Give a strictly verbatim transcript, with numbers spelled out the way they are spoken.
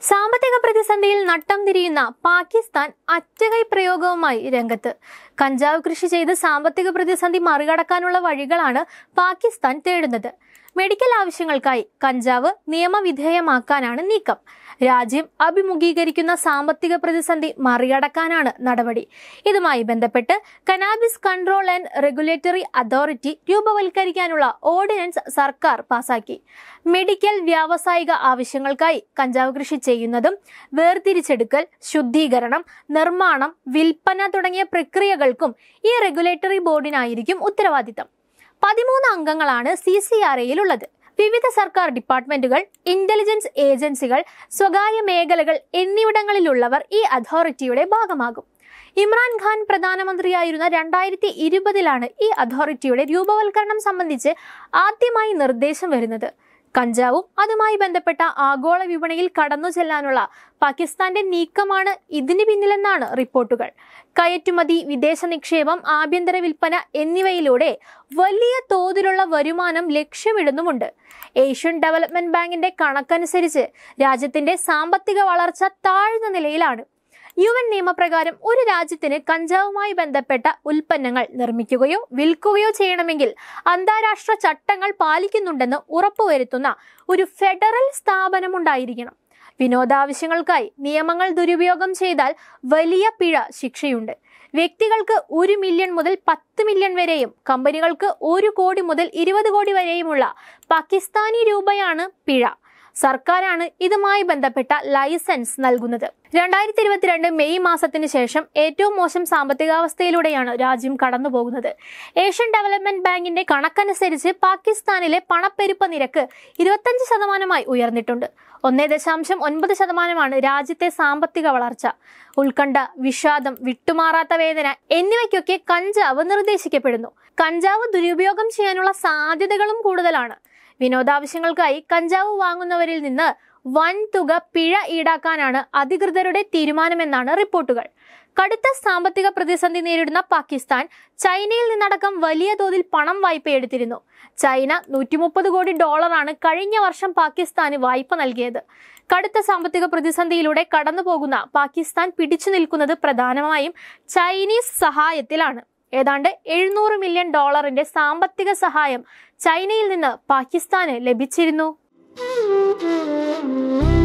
സാമ്പത്തിക പ്രതിസന്ധിയിൽ നട്ടം തിരിയുന്ന പാകിസ്ഥാൻ അറ്റകൈ പ്രയോഗവുമായി രംഗത്ത്. കഞ്ചാവ് കൃഷി ചെയ്ത് സാമ്പത്തിക പ്രതിസന്ധി മറികടക്കാനുള്ള വഴികളാണ് പാകിസ്ഥാൻ തേടുന്നത്. മെഡിക്കൽ ആവശ്യങ്ങൾക്കായി കഞ്ചാവ് നിയമവിധേയമാക്കാനാണ് നീക്കം. രാജ്യം അഭിമുഖീകരിക്കുന്ന സാമ്പത്തിക പ്രതിസന്ധി മറികടക്കാനാണ് നടപടി. ഇതുമായി ബന്ധപ്പെട്ട് cannabis control and regulatory authority രൂപവൽക്കരിക്കാനുള്ള ഓർഡിനൻസ് സർക്കാർ പാസാക്കി. മെഡിക്കൽ വ്യാവസായിക ആവശ്യങ്ങൾക്കായി കഞ്ചാവ് കൃഷി ചെയ്യുന്നതും വേർതിരിച്ചെടുക്കൽ, ശുദ്ധീകരണം, നിർമ്മാണം, വിൽപ്പന തുടങ്ങിയ പ്രക്രിയകൾക്കും ഈ റെഗുലേറ്ററി ബോർഡിനായിരിക്കും ഉത്തരവാദിത്തം. പതിമൂന്ന് അംഗങ്ങളാണ് സി സി ആർ എയിൽ ഉള്ളത്. വിവിധ സർക്കാർ ഡിപ്പാർട്ട്മെന്റുകൾ, ഇന്റലിജൻസ് ഏജൻസികൾ, സ്വകാര്യ മേഖലകൾ എന്നിവിടങ്ങളിലുള്ളവർ ഈ അതോറിറ്റിയുടെ ഭാഗമാകും. ഇമ്രാൻഖാൻ പ്രധാനമന്ത്രിയായിരുന്ന രണ്ടായിരത്തി ഇരുപതിലാണ് ഈ അതോറിറ്റിയുടെ രൂപവൽക്കരണം സംബന്ധിച്ച് ആദ്യമായി നിർദ്ദേശം വരുന്നത്. കഞ്ചാവും അതുമായി ബന്ധപ്പെട്ട ആഗോള വിപണിയിൽ കടന്നു ചെല്ലാനുള്ള പാകിസ്ഥാന്റെ നീക്കമാണ് ഇതിന് പിന്നിലെന്നാണ് റിപ്പോർട്ടുകൾ. കയറ്റുമതി, വിദേശ നിക്ഷേപം, ആഭ്യന്തര വിൽപ്പന എന്നിവയിലൂടെ വലിയ തോതിലുള്ള വരുമാനം ലക്ഷ്യമിടുന്നുമുണ്ട്. ഏഷ്യൻ ഡെവലപ്മെന്റ് ബാങ്കിന്റെ കണക്കനുസരിച്ച് രാജ്യത്തിന്റെ സാമ്പത്തിക വളർച്ച താഴ്ന്ന നിലയിലാണ്. യു എൻ നിയമപ്രകാരം ഒരു രാജ്യത്തിന് കഞ്ചാവുമായി ബന്ധപ്പെട്ട ഉൽപ്പന്നങ്ങൾ നിർമ്മിക്കുകയോ വിൽക്കുകയോ ചെയ്യണമെങ്കിൽ അന്താരാഷ്ട്ര ചട്ടങ്ങൾ പാലിക്കുന്നുണ്ടെന്ന് ഉറപ്പുവരുത്തുന്ന ഒരു ഫെഡറൽ സ്ഥാപനമുണ്ടായിരിക്കണം. വിനോദാവശ്യങ്ങൾക്കായി നിയമങ്ങൾ ദുരുപയോഗം ചെയ്താൽ വലിയ പിഴ ശിക്ഷയുണ്ട്. വ്യക്തികൾക്ക് ഒരു മില്യൺ മുതൽ പത്ത് മില്യൺ വരെയും കമ്പനികൾക്ക് ഒരു കോടി മുതൽ ഇരുപത് കോടി വരെയുമുള്ള പാകിസ്ഥാനി രൂപയാണ് പിഴ. സർക്കാരാണ് ഇതുമായി ബന്ധപ്പെട്ട ലൈസൻസ് നൽകുന്നത്. രണ്ടായിരത്തി ഇരുപത്തിരണ്ട് മെയ് മാസത്തിന് ശേഷം ഏറ്റവും മോശം സാമ്പത്തികാവസ്ഥയിലൂടെയാണ് രാജ്യം കടന്നുപോകുന്നത്. ഏഷ്യൻ ഡെവലപ്മെന്റ് ബാങ്കിന്റെ കണക്കനുസരിച്ച് പാകിസ്ഥാനിലെ പണപ്പെരുപ്പ നിരക്ക് ഇരുപത്തഞ്ച് ശതമാനമായി ഉയർന്നിട്ടുണ്ട്. ഒന്നേ ദശാംശം ഒൻപത് ശതമാനമാണ് രാജ്യത്തെ സാമ്പത്തിക വളർച്ച. ഉത്കണ്ഠ, വിഷാദം, വിട്ടുമാറാത്ത വേദന എന്നിവയ്ക്കൊക്കെ കഞ്ചാവ് നിർദ്ദേശിക്കപ്പെടുന്നു. കഞ്ചാവ് ദുരുപയോഗം ചെയ്യാനുള്ള സാധ്യതകളും കൂടുതലാണ്. വിനോദാവശ്യങ്ങൾക്കായി കഞ്ചാവ് വാങ്ങുന്നവരിൽ നിന്ന് വൻ തുക പിഴ ഈടാക്കാനാണ് അധികൃതരുടെ തീരുമാനമെന്നാണ് റിപ്പോർട്ടുകൾ. കടുത്ത സാമ്പത്തിക പ്രതിസന്ധി നേരിടുന്ന പാകിസ്ഥാൻ ചൈനയിൽ നിന്നടക്കം വലിയ തോതിൽ പണം വായ്പയെടുത്തിരുന്നു. ചൈന നൂറ്റി മുപ്പത് കോടി ഡോളറാണ് കഴിഞ്ഞ വർഷം പാകിസ്ഥാന് വായ്പ നൽകിയത്. കടുത്ത സാമ്പത്തിക പ്രതിസന്ധിയിലൂടെ കടന്നുപോകുന്ന പാകിസ്ഥാൻ പിടിച്ചു നിൽക്കുന്നത് പ്രധാനമായും ചൈനീസ് സഹായത്തിലാണ്. ഏതാണ്ട് എഴുന്നൂറ് മില്യൺ ഡോളറിന്റെ സാമ്പത്തിക സഹായം ചൈനയിൽ നിന്ന് പാകിസ്ഥാന് ലഭിച്ചിരുന്നു.